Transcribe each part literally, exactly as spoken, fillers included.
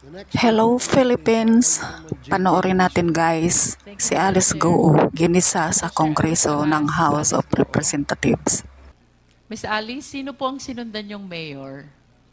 Hello Philippines! Panoorin natin guys, si Alice Goo, ginisa sa Kongreso ng House of Representatives. Miss Alice, sino po ang sinundan yung mayor?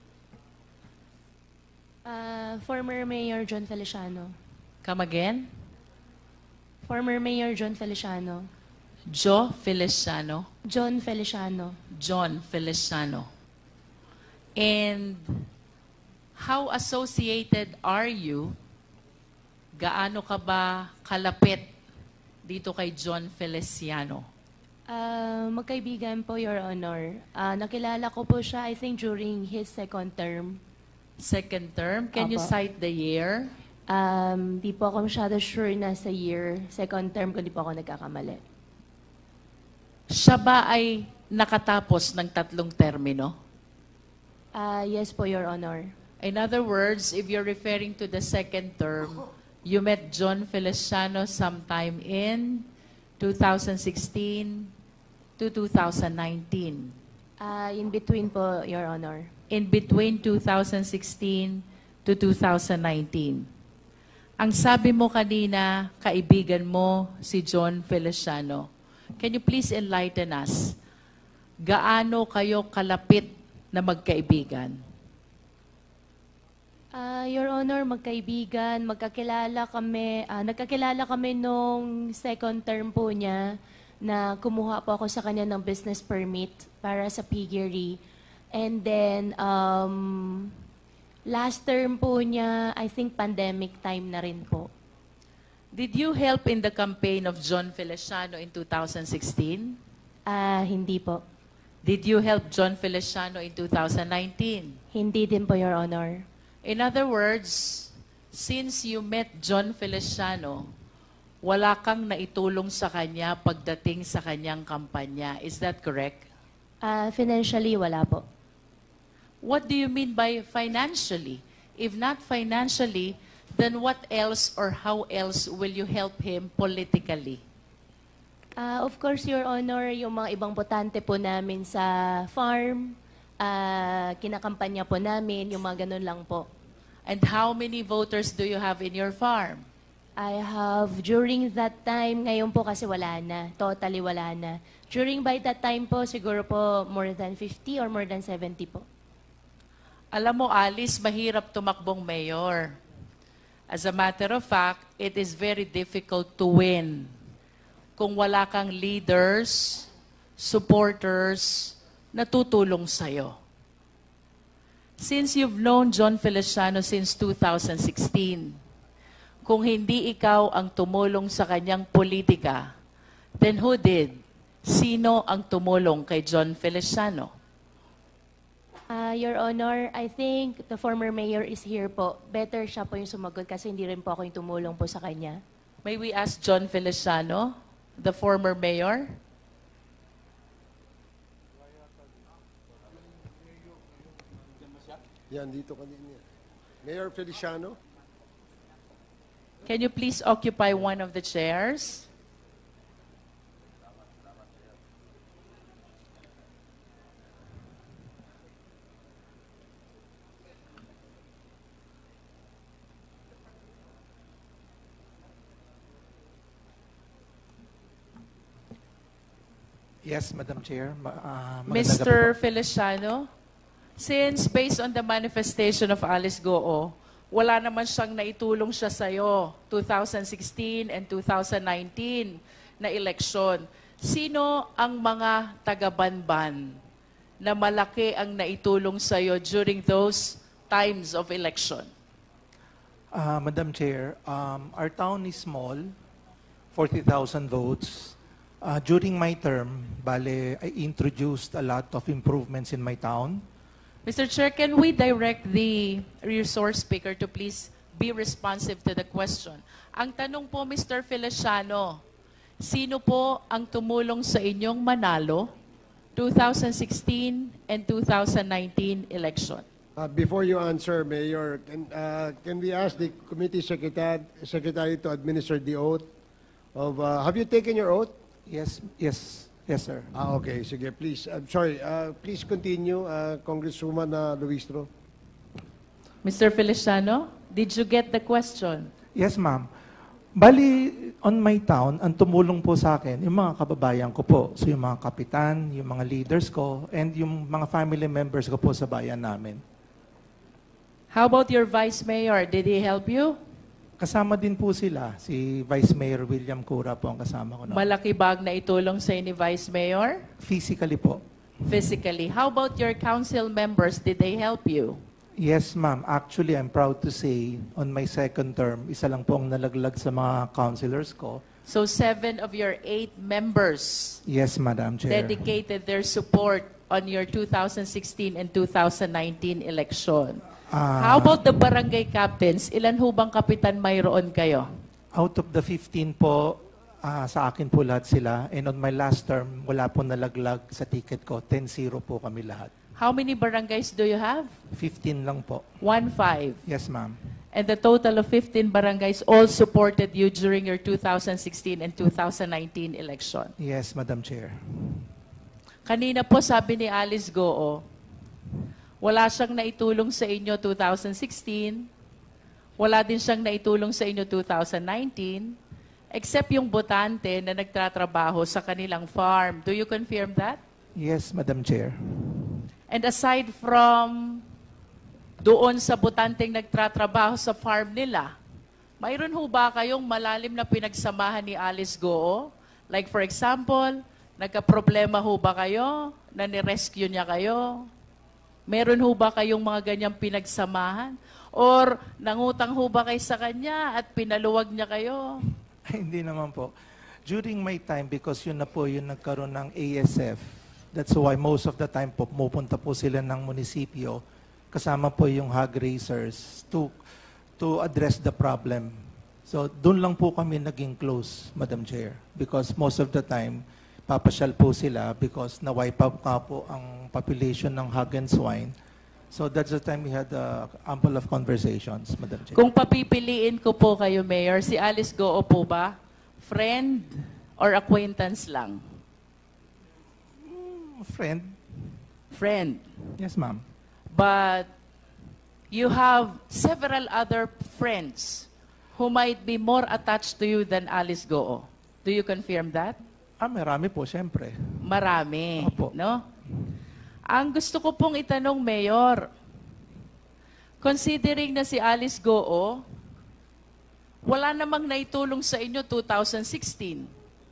Uh, former Mayor John Feliciano. Come again? Former Mayor John Feliciano. Joe Feliciano? John Feliciano. John Feliciano. And how associated are you? Gaano ka ba kalapit dito kay John Feliciano? Uh, magkaibigan po, Your Honor. Uh, nakilala ko po siya, I think, during his second term. Second term? Can you Apo. cite the year? Um, di po ako masyado sure na sa year. Second term ko, di po ako nagkakamali. Siya ba ay nakatapos ng tatlong termino? Uh, yes po, Your Honor. In other words, if you're referring to the second term, you met John Feliciano sometime in two thousand sixteen to two thousand nineteen. Uh, in between po, Your Honor. In between two thousand sixteen to two thousand nineteen. Ang sabi mo kanina, kaibigan mo si John Feliciano. Can you please enlighten us? Gaano kayo kalapit na magkaibigan? Uh, Your Honor, magkaibigan, magkakilala kami, uh, nagkakilala kami nung second term po niya na kumuha po ako sa kanya ng business permit para sa piggery. And then, um, last term po niya, I think pandemic time na rin po. Did you help in the campaign of John Feliciano in two thousand sixteen? Ah, hindi po. Did you help John Feliciano in two thousand nineteen? Hindi din po, Your Honor. In other words, since you met John Feliciano, wala kang naitulong sa kanya pagdating sa kanyang kampanya. Is that correct? Ah, financially, wala po. What do you mean by financially? If not financially, then what else or how else will you help him politically? Ah, of course, Your Honor, yung mga ibang botante po namin sa farm, ah, kinakampanya po namin, yung mga ganun lang po. And how many voters do you have in your farm? I have, during that time, ngayon po kasi wala na, totally wala na. During by that time po, siguro po more than fifty or more than seventy po. Alam mo, Alice, mahirap tumakbong mayor. As a matter of fact, it is very difficult to win kung wala kang leaders, supporters, na tutulong sa'yo. Since you've known John Feliciano since two thousand sixteen, kung hindi ikaw ang tumulong sa kanyang politika, then who did? Sino ang tumulong kay John Feliciano? Ah, Your Honor, I think the former mayor is here po. Better siya po yung sumagot kasi hindi rin po ako yung tumulong po sa kanya. May we ask John Feliciano, the former mayor? Yan, dito kanina. Mayor Feliciano? Can you please occupy one of the chairs? Yes, Madam Chair. Ma- uh, magandang gabi Mister po. Feliciano, since based on the manifestation of Alice Goo, wala naman siyang naitulong siya sa'yo, two thousand sixteen and two thousand nineteen na eleksyon. Sino ang mga taga-Banban na malaki ang naitulong sa'yo during those times of election? Uh, Madam Chair, um, our town is small, forty thousand votes. Uh, during my term, bale, I introduced a lot of improvements in my town. Mister Chair, can we direct the resource speaker to please be responsive to the question? Ang tanong po, Mister Feliciano, sino po ang tumulong sa inyong manalo two thousand sixteen and two thousand nineteen election? Uh, before you answer, Mayor, can, uh, can we ask the committee secretary, secretary to administer the oath of, uh, have you taken your oath? Yes, yes, yes, sir. Ah, okay, sige, please. I'm sorry, uh, please continue, uh, Congresswoman uh, Luistro. Mister Feliciano, Did you get the question? Yes, ma'am. Bali, on my town, ang tumulong po sa akin, yung mga kababayan ko po. So yung mga kapitan, yung mga leaders ko, and yung mga family members ko po sa bayan namin. How about your vice mayor? Did he help you? Kasama din po sila. Si Vice Mayor William Cura po ang kasama ko. Na. Malaki bag na itulong sa ni vice mayor? Physically po. Physically. How about your council members? Did they help you? Yes, ma'am. Actually, I'm proud to say, on my second term, isa lang po ang nalaglag sa mga councilors ko. So seven of your eight members Yes, Madam Chair. dedicated their support on your two thousand sixteen and two thousand nineteen election. Ah, How about the barangay captains? Ilan ho bang kapitan mayroon kayo? Out of the fifteen po, ah, sa akin po lahat sila. And on my last term, wala po nalaglag sa ticket ko. ten zero po kami lahat. How many barangays do you have? fifteen lang po. One five. Yes, ma'am. And the total of fifteen barangays all supported you during your two thousand sixteen and two thousand nineteen election. Yes, Madam Chair. Kanina po sabi ni Alice Goo, wala siyang naitulong sa inyo two thousand sixteen, wala din siyang naitulong sa inyo two thousand nineteen, except yung botante na nagtatrabaho sa kanilang farm. Do you confirm that? Yes, Madam Chair. And aside from doon sa botanteng nagtatrabaho sa farm nila, mayroon ho ba kayong malalim na pinagsamahan ni Alice Goo? Like for example, nagka-problema ho ba kayo? Na ni-rescue niya kayo? Meron ho ba kayong mga ganyang pinagsamahan? Or nangutang ho ba kayo sa kanya at pinaluwag niya kayo? Hindi naman po. During my time, because yun na po yung nagkaroon ng A S F, that's why most of the time po, pumunta po sila ng munisipyo, kasama po yung hog raisers to, to address the problem. So, doon lang po kami naging close, Madam Chair. Because most of the time, papasyal po sila because na-wipe out nga po ang population ng hog and swine. So, that's the time we had uh, ample of conversations, Madam Chair. Kung papipiliin ko po kayo, Mayor, si Alice Goo po ba? Friend or acquaintance lang? Friend? Friend. Yes, ma'am. But you have several other friends who might be more attached to you than Alice Goo. Do you confirm that? Ah, marami po, siyempre. Marami, Opo. no? Ang gusto ko pong itanong, Mayor, considering na si Alice Goo, wala namang naitulong sa inyo two thousand sixteen.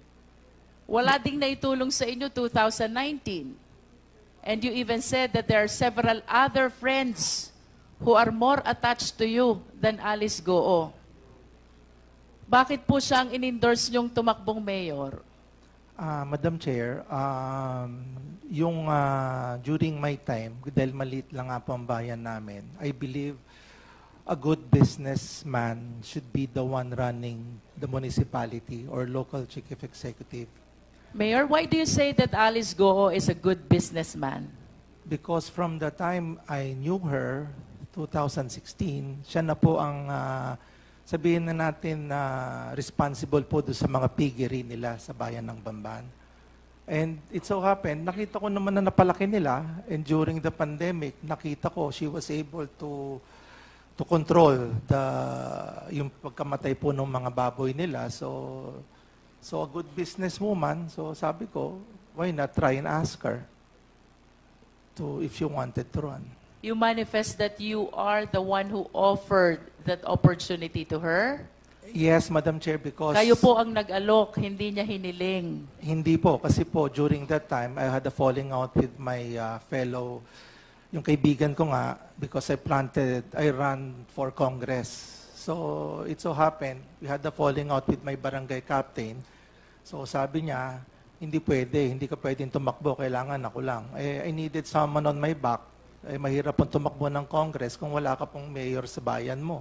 Wala ding naitulong sa inyo two thousand nineteen. And you even said that there are several other friends who are more attached to you than Alice Goo. Bakit po siyang in-endorse niyong tumakbong mayor? Ah, Madam Chair, um, yung ah, during my time, dahil maliit lang nga po ang bayan namin, I believe a good businessman should be the one running the municipality or local chief executive. Mayor, why do you say that Alice Goo is a good businessman? Because from the time I knew her, two thousand sixteen, siya na po ang, ah, sabihin na natin na responsible po doon sa mga piggery nila sa bayan ng Bamban. And it so happened, nakita ko naman na napalaki nila, and during the pandemic, nakita ko she was able to to control the yung pagkamatay po ng mga baboy nila. So, so a good businesswoman, so sabi ko, why not try and ask her to if you wanted to run. You manifest that you are the one who offered that opportunity to her? Yes, Madam Chair, because... Kayo po ang nag-alok, hindi niya hiniling. Hindi po, kasi po, during that time, I had a falling out with my uh, fellow, yung kaibigan ko nga, because I planted, I ran for Congress. So, it so happened, we had a falling out with my barangay captain. So, sabi niya, hindi pwede, hindi ka pwedeng tumakbo, kailangan ako lang. Eh, I needed someone on my back. Eh, mahirap pong tumakbo ng Congress kung wala ka pong mayor sa bayan mo.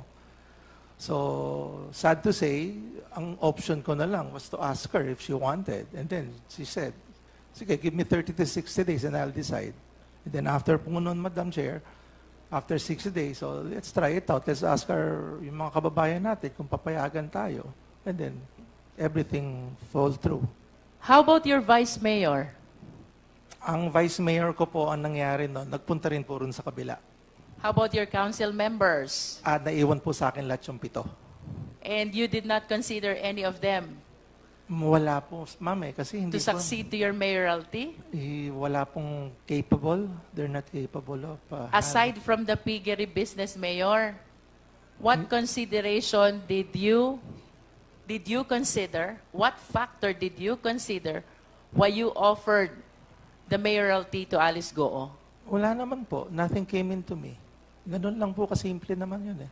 So, sad to say, ang option ko na lang was to ask her if she wanted. And then, she said, sige, give me thirty to sixty days and I'll decide. And then after po nun, Madam Chair, after sixty days, so let's try it out. Let's ask her, yung mga kababayan natin, kung papayagan tayo. And then, everything fall through. How about your vice mayor? Ang vice mayor ko po, ang nangyari noon, nagpunta rin po rin sa kabila. How about your council members? Ah, naiwan po sa akin lahat yung pito. And you did not consider any of them Wala po, ma'am eh, kasi hindi to po, succeed to your mayoralty? eh, wala pong capable. They're not capable of... uh, Aside from the piggery business, Mayor, what consideration did you did you consider? What factor did you consider why you offered the mayoralty to Alice Goo? Wala naman po. Nothing came into me. Ganun lang po, kasimple naman yun eh.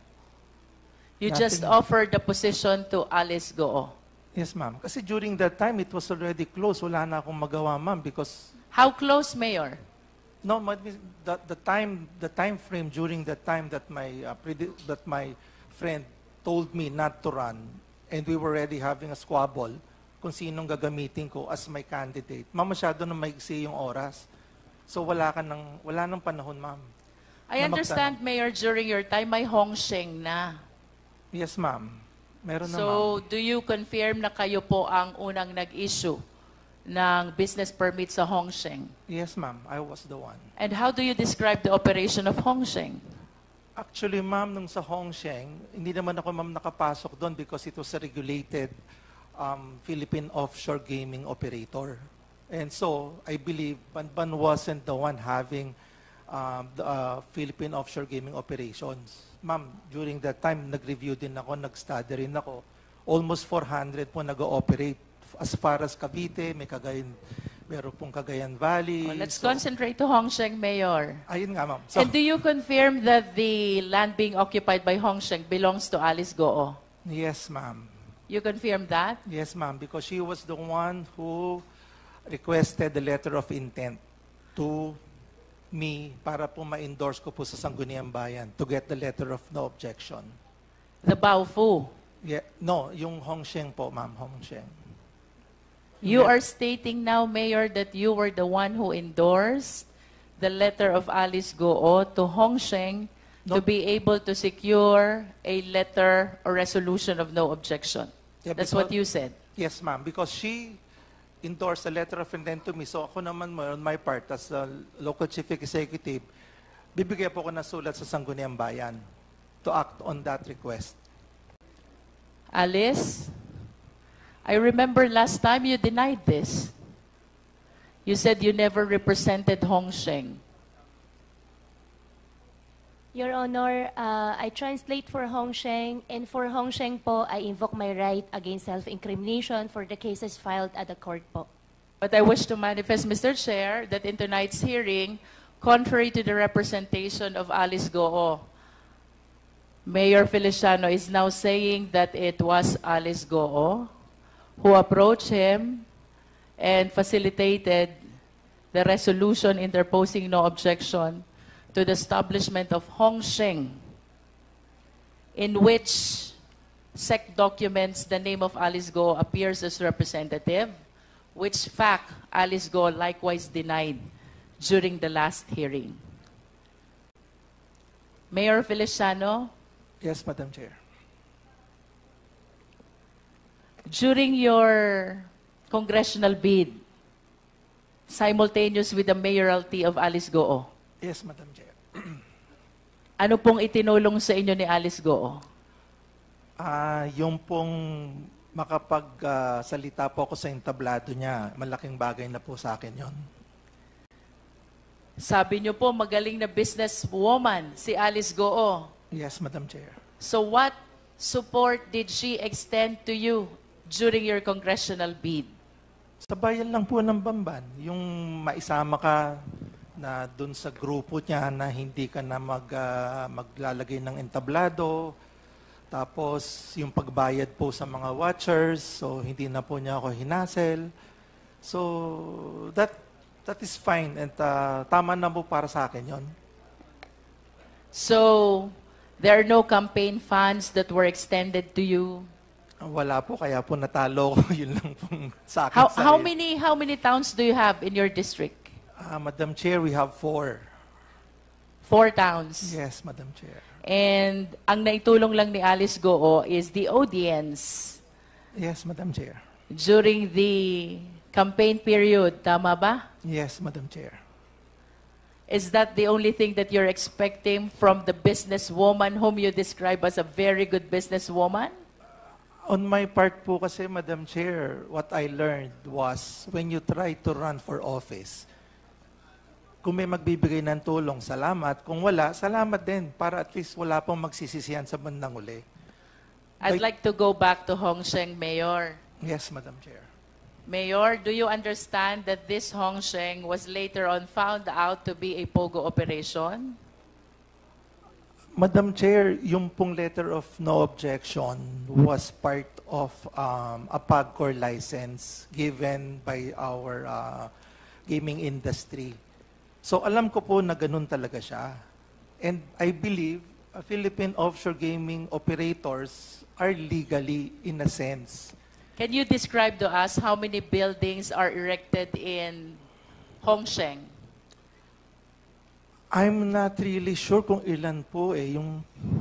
You just Nothing. offered the position to Alice Goo. Yes, ma'am. Kasi during that time, it was already closed. Wala na akong magawa, ma'am, because How close, Mayor? no, ma- the, the time the time frame during that time that my uh, predi- that my friend told me not to run, and we were already having a squabble kung sinong gagamitin ko as my candidate. Ma'am, masyado na maigsi yung oras. So wala ka ng wala nang panahon, ma'am. I Na understand, Mayor, during your time, may Hongsheng na. Yes, ma'am. Meron na, ma'am. So, do you confirm na kayo po ang unang nag-issue ng business permit sa Hongsheng? Yes, ma'am. I was the one. And how do you describe the operation of Hongsheng? Actually, ma'am, nung sa Hongsheng, hindi naman ako, ma'am, nakapasok doon because it was a regulated um, Philippine offshore gaming operator. And so, I believe Banban wasn't the one having um, the uh, Philippine offshore gaming operations. Ma'am, during that time, nag-review din ako, nag-study rin ako. Almost four hundred po nag-ooperate. As far as Cavite, may Cagayan, meron pong Cagayan Valley. Well, let's So, concentrate to Hongsheng, Mayor. ayun nga, ma'am. So, And do you confirm that the land being occupied by Hongsheng belongs to Alice Goo? yes, ma'am. You confirm that? Yes, ma'am, because she was the one who requested the letter of intent to me para po ma-endorse ko po sa Sangguniang Bayan to get the letter of no objection. The Baofu. Yeah, no, yung Hongsheng po, ma'am, Hongsheng. You Yeah. are stating now, Mayor, that you were the one who endorsed the letter of Alice Goo to Hongsheng to No. be able to secure a letter or resolution of no objection. Yeah, That's because- what you said. Yes, ma'am, because she endorsed a letter of intent to me. So ako naman, on my part, as a local chief executive, bibigay po ko ng sulat sa Sangguniang Bayan to act on that request. Alice, I remember last time you denied this. You said you never represented Hongsheng. Your Honor, uh, I translate for Hongsheng, and for Hongsheng po, I invoke my right against self-incrimination for the cases filed at the court po. But I wish to manifest, Mister Chair, that in tonight's hearing, contrary to the representation of Alice Goo, Mayor Feliciano is now saying that it was Alice Goo who approached him and facilitated the resolution interposing no objection to the establishment of Hongsheng, in which S E C documents the name of Alice Goo appears as representative, which fact Alice Goo likewise denied during the last hearing. Mayor Feliciano, Yes, Madam Chair. during your congressional bid, simultaneous with the mayoralty of Alice Goo, Yes, Madam Chair. ano pong itinulong sa inyo ni Alice Goo? Ah, yung pong makapagsalita po ako sa entablado niya, malaking bagay na po sa akin yon. Sabi niyo po, magaling na businesswoman si Alice Goo. Yes, Madam Chair. So what support did she extend to you during your congressional bid? Sa bayan lang po ng Bamban, yung maisama ka na dun sa grupo niya na hindi ka na mag, ah, maglalagay ng entablado, tapos yung pagbayad po sa mga watchers, so hindi na po niya ako hinasel. So that that is fine and ah, tama na po para sa akin yon. So there are no campaign funds that were extended to you? Wala po, kaya po natalo ko, yun lang pong sa akin. How, sarili. how many how many towns do you have in your district? Ah, Madam Chair, we have four. Four towns. Yes, Madam Chair. And ang naitulong lang ni Alice Goo is the audience Yes, Madam Chair. during the campaign period. Tama ba? Yes, Madam Chair. Is that the only thing that you're expecting from the businesswoman whom you describe as a very good businesswoman? On my part po kasi, Madam Chair, what I learned was when you try to run for office, kung may magbibigay ng tulong, salamat. Kung wala, salamat din para at least wala pong magsisisihan sa bandang uli. I'd By- like to go back to Hong Sheng, Mayor. Yes, Madam Chair. Mayor, do you understand that this Hong Sheng was later on found out to be a POGO operation? Madam Chair, yung pong letter of no objection was part of um, a PAGCOR license given by our uh, gaming industry. So alam ko po na ganun talaga siya. And I believe uh, Philippine offshore gaming operators are legally in a sense. Can you describe to us how many buildings are erected in Hong Sheng? I'm not really sure kung ilan po eh, yung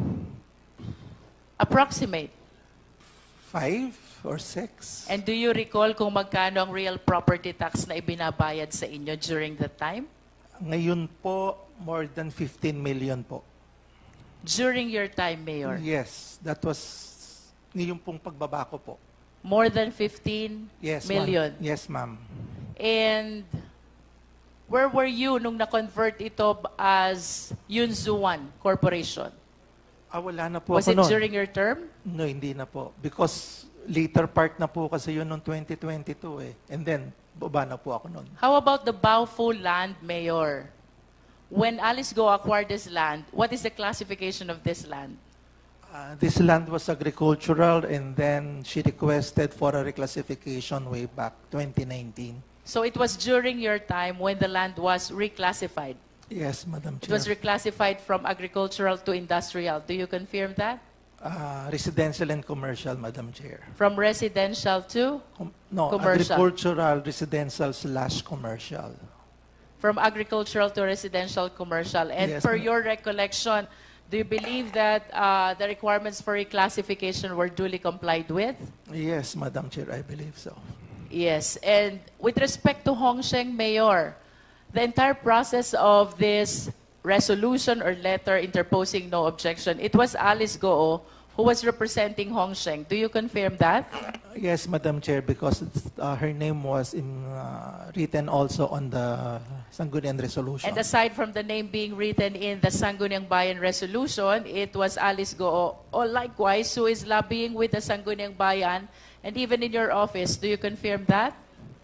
Approximate. five or six. And do you recall kung magkano ang real property tax na ibinabayad sa inyo during that time? Ngayon po, more than fifteen million po. During your time, Mayor? Yes, that was yung pong pagbaba ko po. More than fifteen Yes, million? ma'am. Yes, ma'am. And where were you nung na-convert ito as Yunzuan Corporation? Ah, wala na po Was ako it nun. during your term? No, hindi na po. Because later part na po kasi yun noong twenty twenty-two eh. And then, baba na po ako nun. How about the Baofu land, Mayor? When Alice Go acquired this land, what is the classification of this land? Uh, this land was agricultural and then she requested for a reclassification way back twenty nineteen. So it was during your time when the land was reclassified. Yes, Madam It Chair. was reclassified from agricultural to industrial. Do you confirm that? Uh, residential and commercial, Madam Chair. From residential to? Com- no, Commercial. agricultural, residential slash commercial. From agricultural to residential commercial. And Yes, per ma'am. your recollection, do you believe that uh, the requirements for reclassification were duly complied with? Yes, Madam Chair, I believe so. Yes. And with respect to Hong Sheng, Mayor, the entire process of this resolution or letter interposing no objection, it was Alice Goo who was representing Hong Sheng. Do you confirm that? Yes, Madam Chair, because it's, uh, her name was in, uh, written also on the Sangguniang Resolution. And aside from the name being written in the Sangguniang Bayan Resolution, it was Alice Goo, or likewise, who is lobbying with the Sangguniang Bayan, and even in your office. Do you confirm that?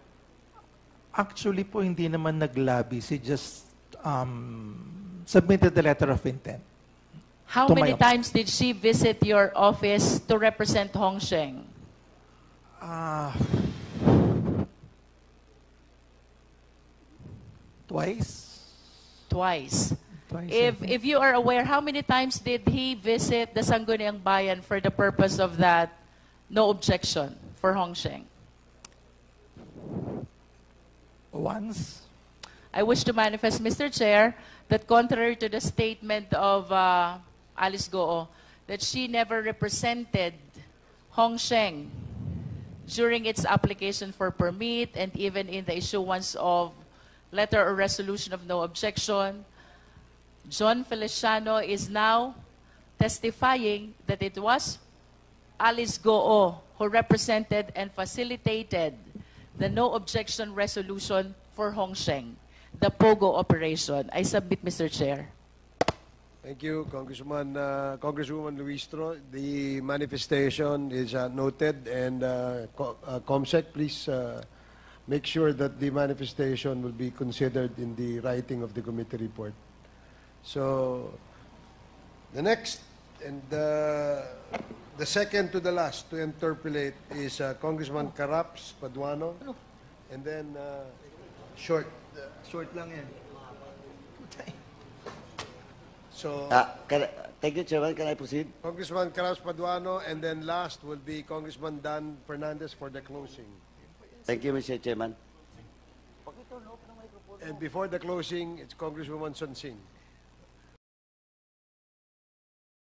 Actually po, hindi naman naglabi. She just um, submitted the letter of intent. How To many my- times did she visit your office to represent Hong Sheng? Ah, twice? Twice. Twice. I If, think. if you are aware, how many times did he visit the Sangguniang Bayan for the purpose of that no objection for Hong Sheng? Once? I wish to manifest, Mister Chair, that contrary to the statement of uh, Alice Goo, that she never represented Hong Sheng during its application for permit and even in the issuance of letter or resolution of no objection. John Feliciano is now testifying that it was Alice Goo who represented and facilitated the no objection resolution for Hong Sheng, the POGO operation. I submit, Mister Chair. Thank you, Congressman, uh, Congresswoman Luistro. The manifestation is uh, noted, and uh, Co- uh, COMSEC, please uh, make sure that the manifestation will be considered in the writing of the committee report. So, the next and uh, the second to the last to interpolate is uh, Congressman Caraps Paduano, and then uh, short, uh, short lang yan. So, Ah, can I, thank you, Chairman. Can I proceed? Congressman Caraps Paduano, and then last will be Congressman Dan Fernandez for the closing. Thank you, Mister Chairman. And before the closing, it's Congresswoman Sonsing.